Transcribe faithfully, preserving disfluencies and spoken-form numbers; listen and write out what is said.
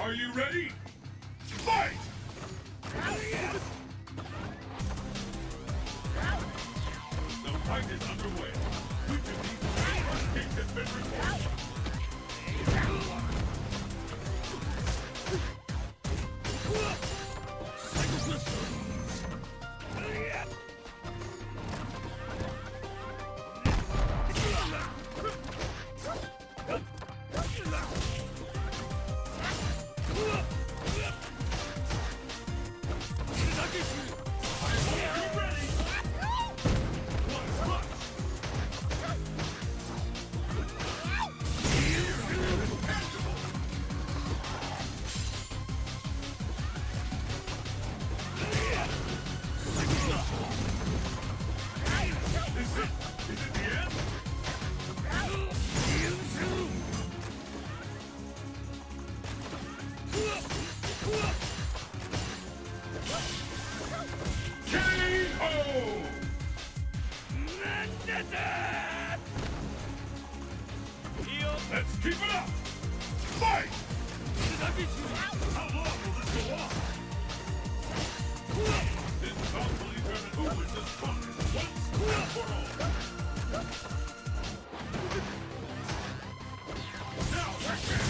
Are you ready? Fight! The fight is underway. Which of these three kicks has been recorded? Let's keep it up! Fight! How long will this go on? This bout will determine who is the strongest once and for all. Now, let's get